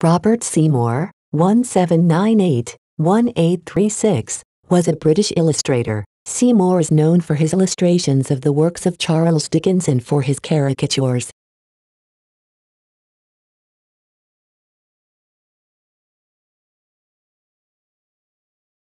Robert Seymour, 1798-1836, was a British illustrator. Seymour is known for his illustrations of the works of Charles Dickens and for his caricatures.